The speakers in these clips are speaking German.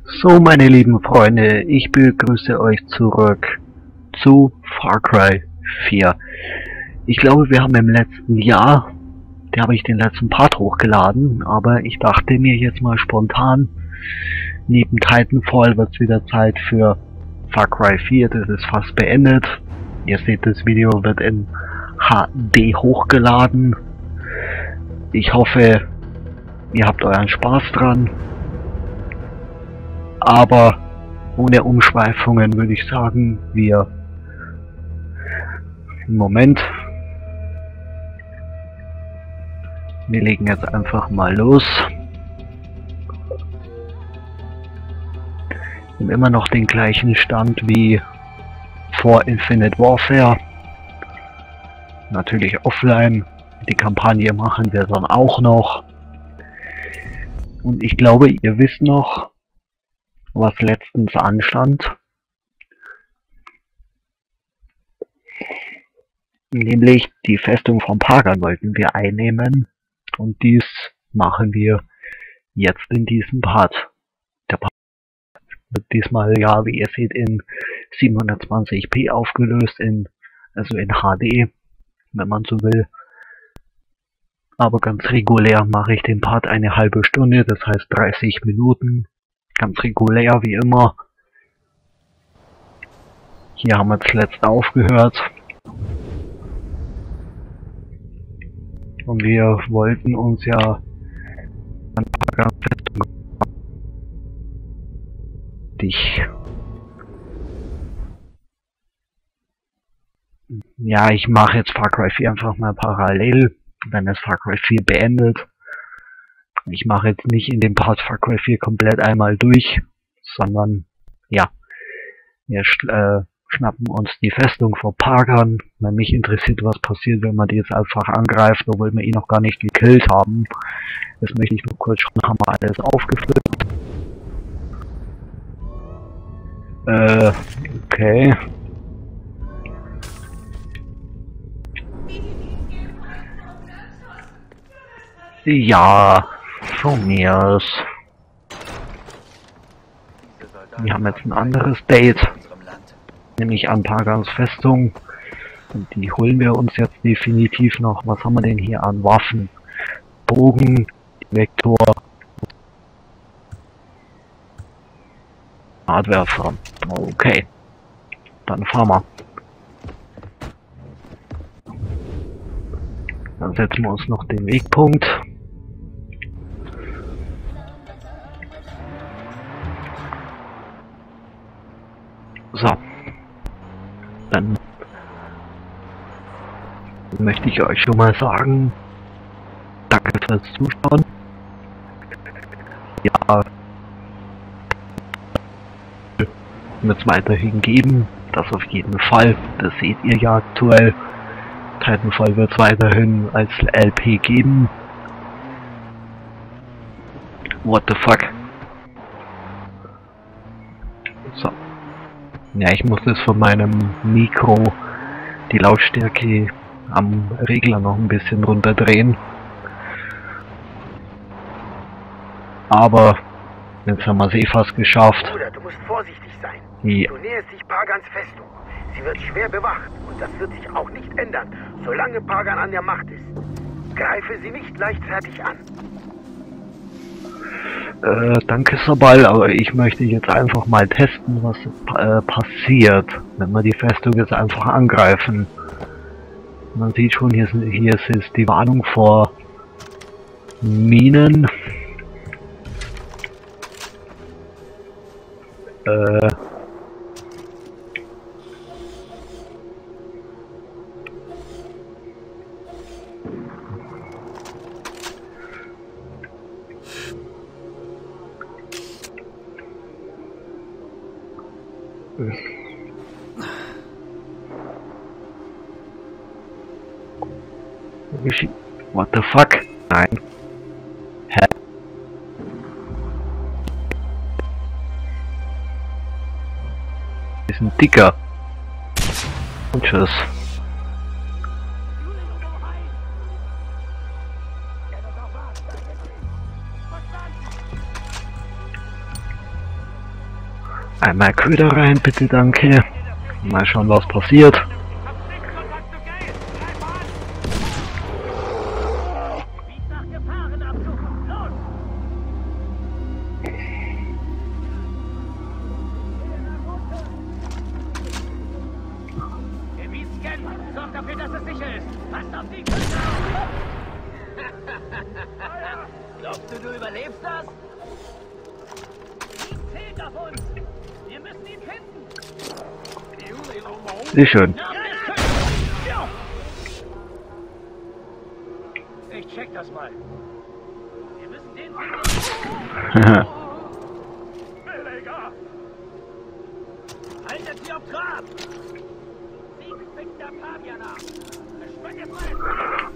So, meine lieben Freunde, ich begrüße euch zurück zu Far Cry 4. Ich glaube, wir haben im letzten Jahr, da habe ich den letzten Part hochgeladen, aber ich dachte mir jetzt mal spontan, neben Titanfall wird es wieder Zeit für Far Cry 4, das ist fast beendet. Ihr seht, das Video wird in HD hochgeladen. Ich hoffe, ihr habt euren Spaß dran. Aber ohne Umschweifungen würde ich sagen, wir legen jetzt einfach mal los. Wir haben immer noch den gleichen Stand wie vor Infinite Warfare. Natürlich offline. Die Kampagne machen wir dann auch noch. Und ich glaube, ihr wisst noch, was letztens anstand. Nämlich die Festung von Pagan wollten wir einnehmen. Und dies machen wir jetzt in diesem Part. Der Part wird diesmal, ja, wie ihr seht, in 720p aufgelöst, also in HD, wenn man so will. Aber ganz regulär mache ich den Part eine halbe Stunde, das heißt 30 Minuten. Ganz regulär wie immer. Hier haben wir zuletzt aufgehört. Und wir wollten uns ja ein paar ganz Ja, ich mache jetzt Far Cry 4 einfach mal parallel, wenn es Far Cry 4 beendet. Ich mache jetzt nicht in dem Part Far Cry 4 komplett einmal durch, sondern ja, wir schnappen uns die Festung vor Pagan. Wenn mich interessiert, was passiert, wenn man die jetzt einfach angreift, obwohl wir ihn noch gar nicht gekillt haben. Das möchte ich nur kurz schauen, haben wir alles aufgefüllt. Okay. Ja, von mir aus. Wir haben jetzt ein anderes Date, nämlich an Pagans Festung. Und die holen wir uns jetzt definitiv noch. Was haben wir denn hier an Waffen? Bogen, Vektor, Hardwerfer. Okay, dann fahren wir. Dann setzen wir uns noch den Wegpunkt. So, dann möchte ich euch schon mal sagen, danke fürs Zuschauen. Ja, wird es weiterhin geben, das auf jeden Fall, das seht ihr ja aktuell. Titanfall wird es weiterhin als LP geben. What the fuck? So. Ja, ich muss das von meinem Mikro, die Lautstärke am Regler noch ein bisschen runterdrehen. Aber jetzt haben wir es eh fast geschafft. Bruder, du musst vorsichtig sein. Ja. Du näherst dich Pagans Festung. Sie wird schwer bewacht und das wird sich auch nicht ändern, solange Pagan an der Macht ist. Greife sie nicht leichtfertig an. Danke Sabal, aber ich möchte jetzt einfach mal testen, was passiert, wenn wir die Festung jetzt einfach angreifen. Man sieht schon, hier ist die Warnung vor Minen. What the fuck? Nein. Hä? Ist ein Dicker. Und tschüss. Einmal Köder rein, bitte, danke. Mal schauen, was passiert. Sorgt dafür, dass es sicher ist. Passt auf die Küste auf! Glaubst du überlebst das? Ihm fehlt auf uns. Wir müssen ihn finden. Sehr schön. Ich check das mal. Wir müssen den finden. Billiger! Haltet sie auf Trab! Sieg fickt der Pavier nach! Verschwend es mal!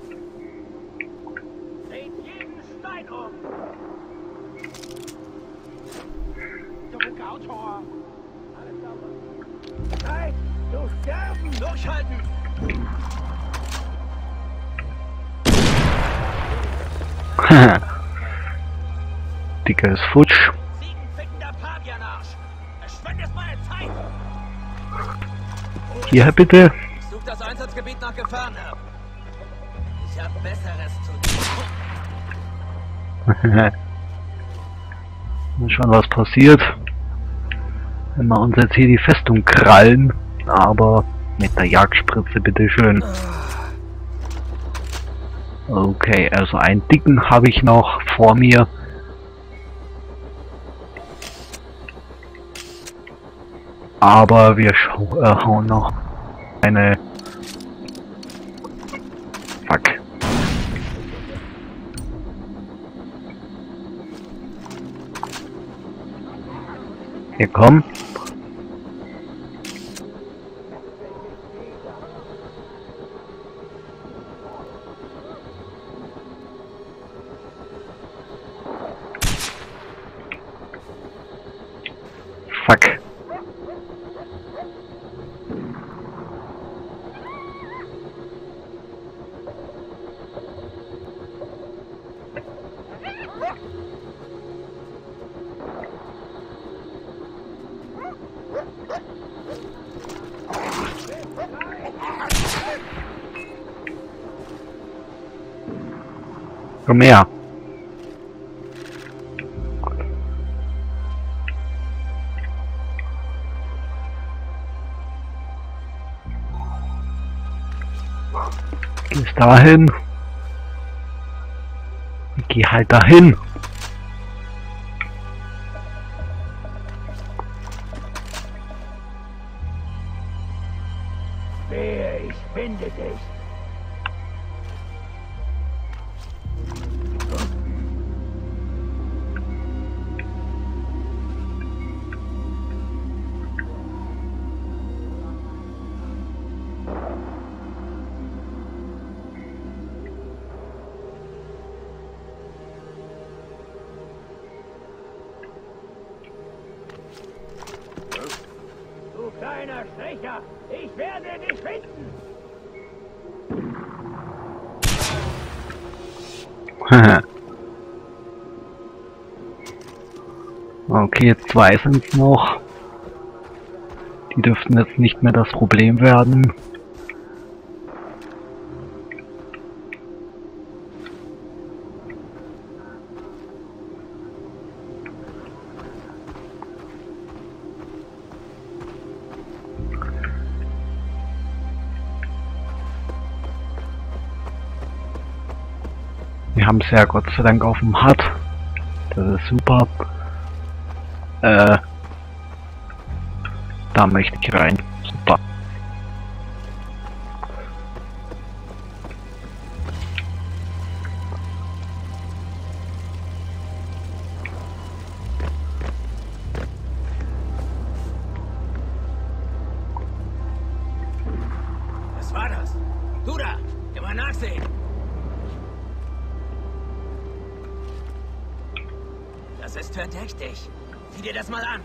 Dreht jeden Stein um! Doppelgautor! Alles sauber! Zeit zu sterben! Durchhalten! Dicker ist futsch. Ziegenfickender Pavianarsch! Verschwend es meine Zeit! Hier bitte. Ich suche das Einsatzgebiet nach Gefahren ab. Ich habe Besseres zu tun. Mal schauen, was passiert. Wenn wir uns jetzt hier die Festung krallen, aber mit der Jagdspritze bitteschön. Okay, also einen dicken habe ich noch vor mir. Aber wir hauen noch eine... Fuck. Hier, komm. Fuck. Komm her. Gehst dahin. Geh halt dahin. Wehe, ich finde dich. Du kleiner Schwächer, ich werde dich finden. Okay, 2 sind es noch. Die dürften jetzt nicht mehr das Problem werden. Wir haben es ja Gott sei Dank auf dem Hut. Das ist super. Da möchte ich rein. Super. Was war das? Du da! Immer nachsehen! Das ist verdächtig. Sieh dir das mal an.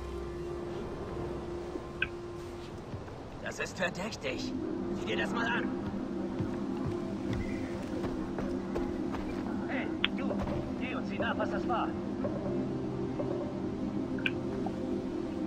Das ist verdächtig. Sieh dir das mal an. Hey, du! Geh und sieh nach, was das war.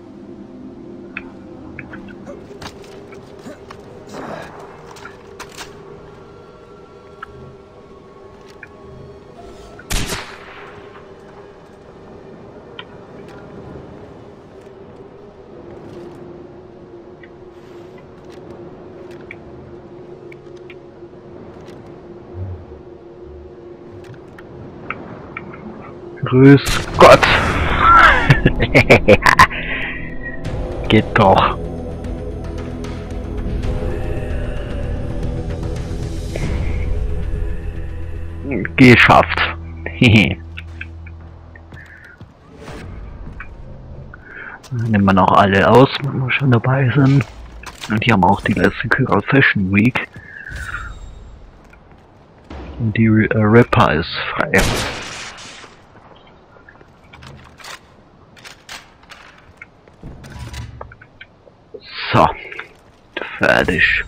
Grüß Gott. Geht doch. Geschafft. Nehmen wir noch alle aus, wenn wir schon dabei sind. Und die haben auch die letzte Kyral Fashion Week. Und die Ripper ist frei. So. Fertig.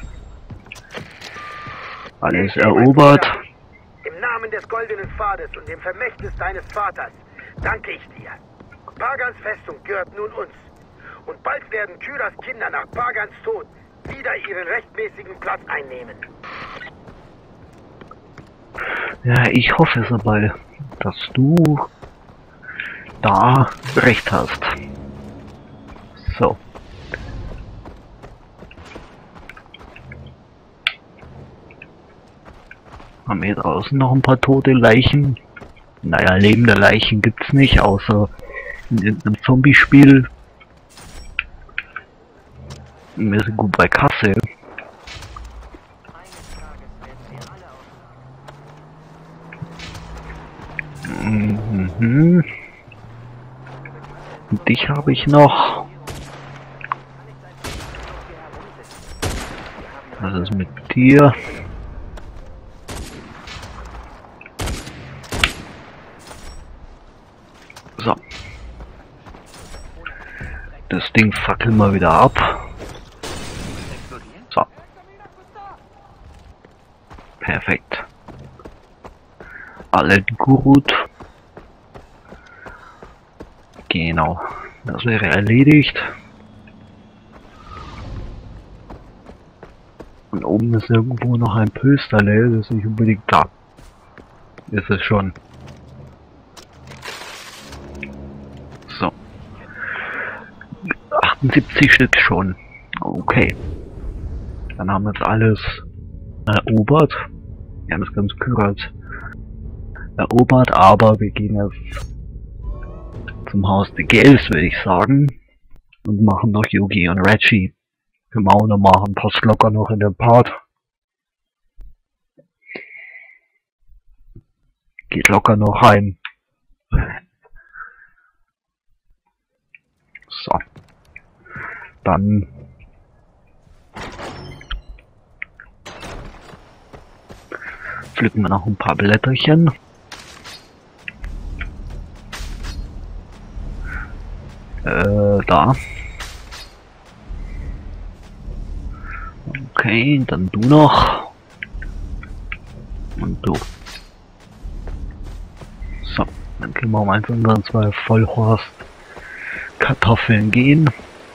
Alles erobert. Im Namen des Goldenen Pfades und dem Vermächtnis deines Vaters danke ich dir. Pagans Festung gehört nun uns. Und bald werden Kyras Kinder nach Pagans Tod wieder ihren rechtmäßigen Platz einnehmen. Ja, ich hoffe es aber, dass du da recht hast. So. Haben wir draußen noch ein paar tote Leichen? Naja, lebende Leichen gibt's nicht, außer in irgendeinem Zombie-Spiel. Wir sind gut bei Kasse. Mhm. Und dich habe ich noch. Was ist mit dir? So. Das Ding fackeln wir wieder ab. So. Perfekt. Alle gut. Genau. Das wäre erledigt. Und oben ist irgendwo noch ein Pösterle, das ist nicht unbedingt da. Ist es schon. So. 78 Stück schon. Okay. Dann haben wir jetzt alles erobert. Wir haben das ganz Kyral erobert, aber wir gehen jetzt zum Haus der Gels, würde ich sagen. Und machen noch Yugi und Reggie. Können wir auch noch machen. Passt locker noch in den Part. Geht locker noch rein. So. Dann pflücken wir noch ein paar Blätterchen. Da. Okay, dann du noch. Und du. So, dann können wir um eins unseren 2 Vollhorst Kartoffeln gehen.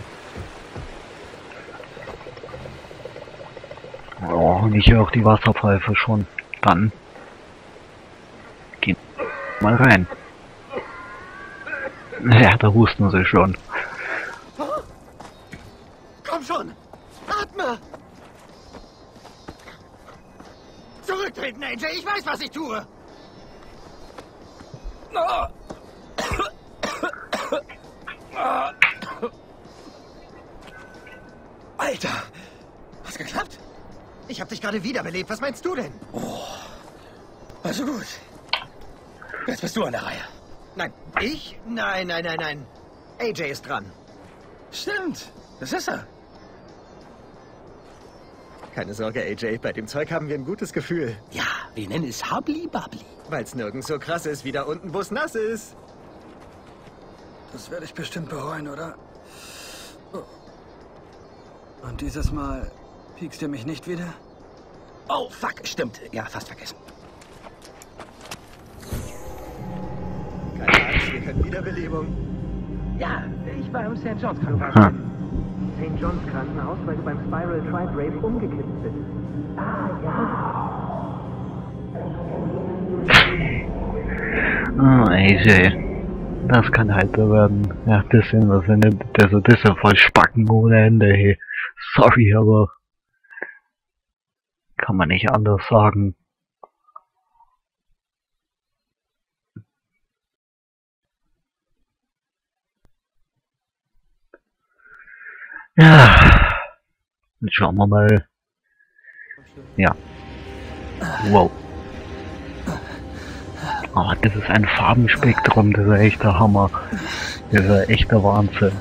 Oh, und ich höre auch die Wasserpfeife schon. Dann gehen wir mal rein. Ja, da husten sie schon. Komm schon! Atme! Zurücktreten, AJ! Ich weiß, was ich tue! Alter! Hast geklappt? Ich hab dich gerade wiederbelebt. Was meinst du denn? Oh. Also gut. Jetzt bist du an der Reihe. Nein, ich? Nein. AJ ist dran. Stimmt. Das ist er. Keine Sorge, AJ. Bei dem Zeug haben wir ein gutes Gefühl. Ja, wir nennen es Habli Babli. Weil es nirgends so krass ist wie da unten, wo es nass ist. Das werde ich bestimmt bereuen, oder? Oh. Und dieses Mal piekst du mich nicht wieder? Oh, fuck, stimmt. Ja, fast vergessen. Keine Angst, wir können Wiederbelebung. Ja, ich war im St. John's Krankenhaus. St. John's Krankenhaus, weil du beim Spiral Tribe Rave umgekippt bist. Ah, ja. Oh, AJ. Das kann heiter werden. Ja, das sind wir nicht. Das ist ja voll Spacken ohne Ende, hey. Sorry, aber kann man nicht anders sagen. Ja. Jetzt schauen wir mal. Ja. Wow. Oh, das ist ein Farbenspektrum, das ist echt der Hammer. Das ist echt der Wahnsinn.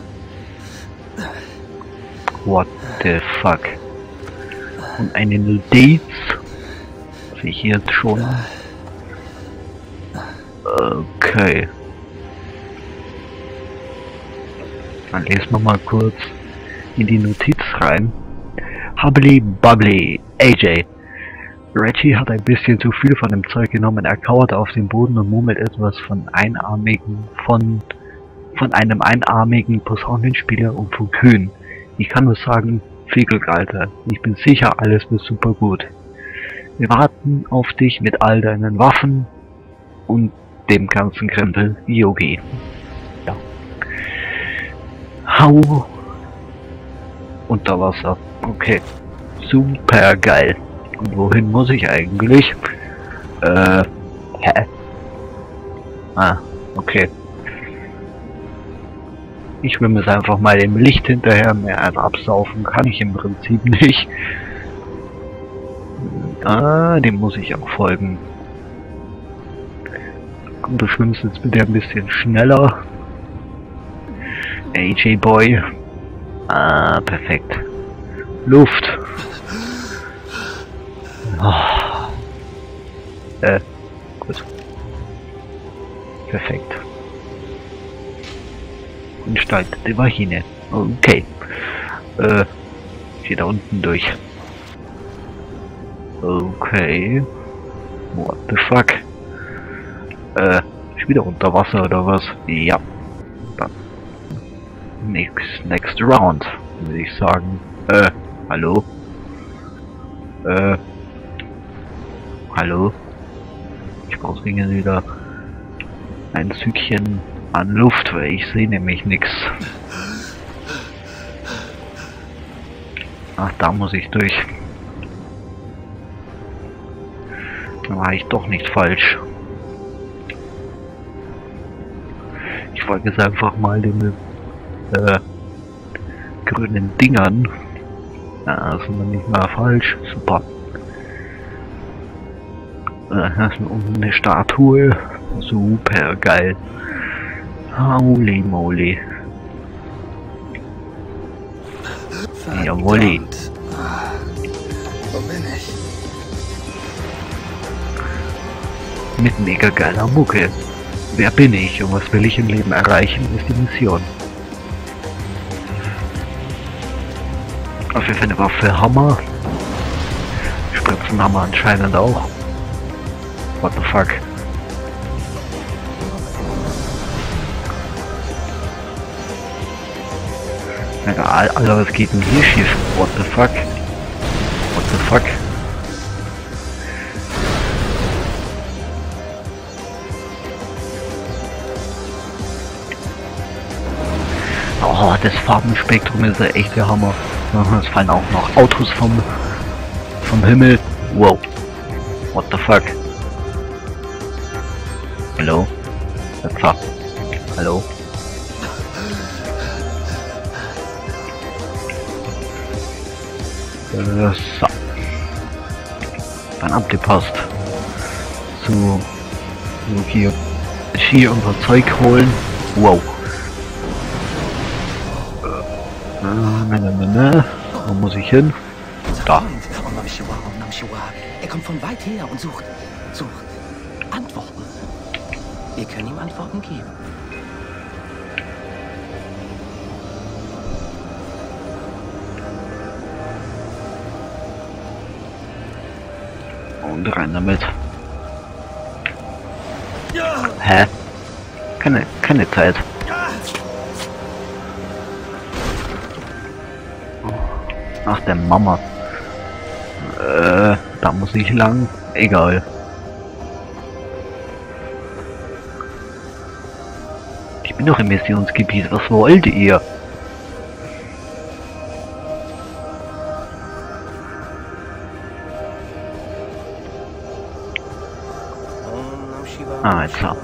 What the fuck. Und eine Notiz. Sehe ich jetzt schon. Okay. Dann lesen wir mal kurz in die Notiz rein. Hubbly Bubbly, AJ. Reggie hat ein bisschen zu viel von dem Zeug genommen. Er kauert auf dem Boden und murmelt etwas von einem einarmigen Posaunenspieler und von Kühen. Ich kann nur sagen, viel Glück, Alter. Ich bin sicher, alles wird super gut. Wir warten auf dich mit all deinen Waffen und dem ganzen Krempel, Yogi. Ja. Hau unter Wasser. Okay. Super geil. Und wohin muss ich eigentlich? Hä? Ah, okay. Ich schwimme jetzt einfach mal dem Licht hinterher, mehr als absaufen kann ich im Prinzip nicht. Ah, dem muss ich auch folgen. Komm, du schwimmst jetzt bitte ein bisschen schneller. AJ Boy. Ah, perfekt. Luft. Oh. Gut. Perfekt. Gestaltete Vagine. Okay. Hier da unten durch. Okay. What the fuck? Ist wieder unter Wasser oder was? Ja. Dann. Next round, würde ich sagen. Hallo? Hallo? Ich brauche dringend wieder ein Zügchen an Luft, weil ich sehe nämlich nichts. Ach, da muss ich durch. Da war ich doch nicht falsch. Ich folge jetzt einfach mal den grünen Dingern. Ja, sind wir nicht mal falsch. Super. Hier ist unten eine Statue. Super geil. Holy moly. Jawolli. Wo bin ich? Mit mega geiler Mucke. Wer bin ich und was will ich im Leben erreichen, ist die Mission. Auf jeden Fall eine Waffe Hammer. Spritzenhammer anscheinend auch. What the fuck? Ja, Alter, was geht denn hier schief? What the fuck? What the fuck? Oh, das Farbenspektrum ist ja echt der Hammer. Es fallen auch noch Autos vom Himmel. Wow. What the fuck? Hallo? Hallo? So. Dann abgepasst. Zu hier unser Zeug holen. Wow. Wo muss ich hin? Da. Er kommt von weit her und sucht Antworten. Wir können ihm Antworten geben. Und rein damit. Hä? Keine Zeit. Ach, der Mama. Da muss ich lang. Egal. Ich bin doch im Missionsgebiet. Was wollt ihr? Ah, jetzt so.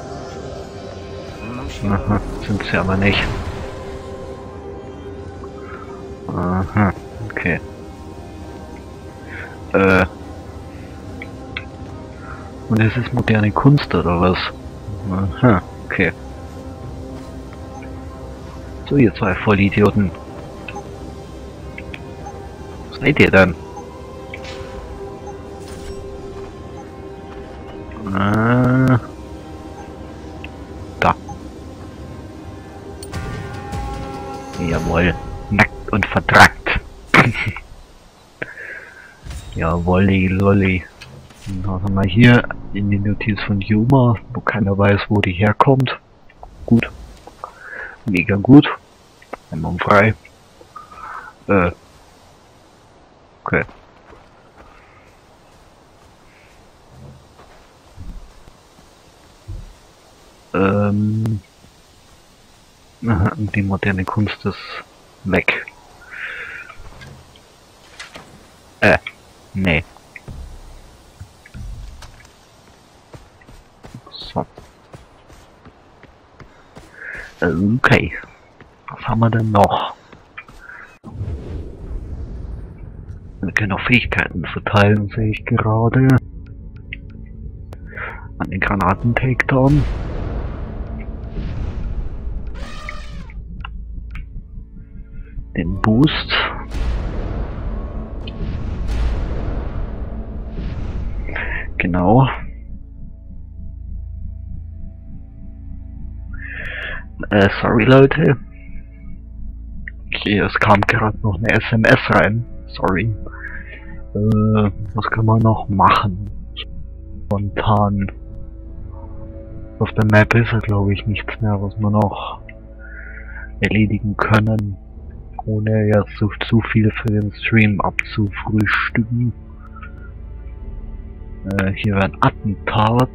Aha, sind sie aber nicht. Aha, okay. Und es ist moderne Kunst oder was? Aha, okay. So, ihr zwei Vollidioten. Was seid ihr denn? Da. Jawohl. Nackt und vertrackt. Jawolli, lolli. Was haben wir hier in die Notiz von Yuma, wo keiner weiß, wo die herkommt. Gut. Mega gut. Einmal frei. Okay. Die moderne Kunst ist weg. Nee. So. Okay. Was haben wir denn noch? Wir können auch Fähigkeiten verteilen, sehe ich gerade. An den Granaten-Takedown. Den Boost. Genau. Sorry Leute. Okay, es kam gerade noch eine SMS rein. Sorry. Was kann man noch machen? Spontan. Auf der Map ist ja glaube ich nichts mehr, was wir noch erledigen können, ohne ja zu viel für den Stream abzufrühstücken. Hier wäre ein Attentat.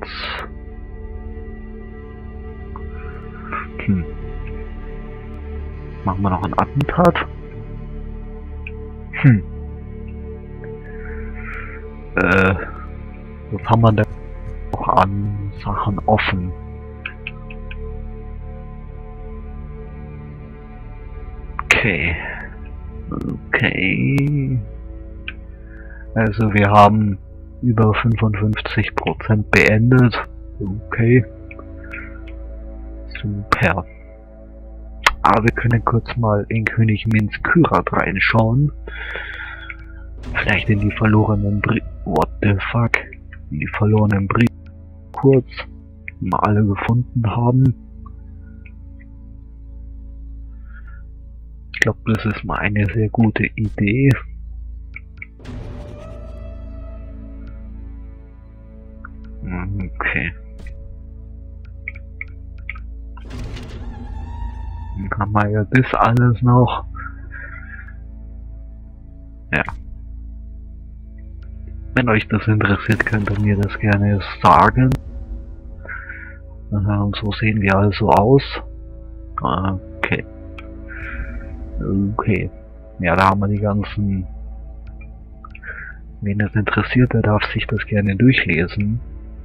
Machen wir noch ein Attentat? Was haben wir denn noch an Sachen offen? Okay. Okay. Also wir haben über 55% beendet. Okay. Super. Aber wir können kurz mal in König Minz Kyrat reinschauen. Vielleicht in die verlorenen What the fuck? In die verlorenen Briefe kurz. Die wir alle gefunden haben. Ich glaube, das ist mal eine sehr gute Idee. Okay. Dann haben wir ja das alles noch. Ja. Wenn euch das interessiert, könnt ihr mir das gerne sagen. Und so sehen wir also aus. Okay. Okay. Ja, da haben wir die ganzen... Wen das interessiert, der darf sich das gerne durchlesen.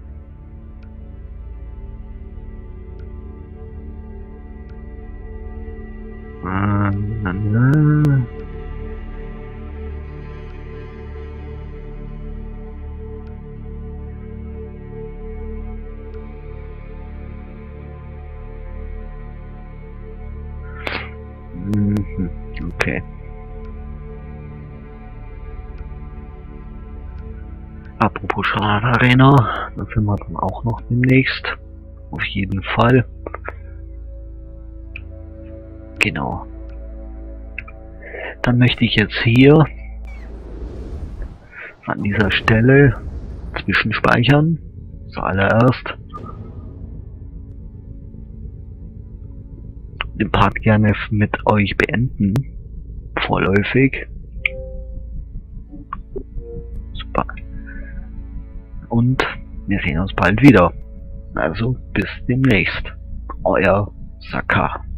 Okay. Apropos Schaden Arena, da sind wir dann auch noch demnächst. Auf jeden Fall. Genau. Dann möchte ich jetzt hier an dieser Stelle zwischenspeichern. Zuallererst den Part gerne mit euch beenden. Vorläufig. Super. Und wir sehen uns bald wieder. Also bis demnächst. Euer Saka.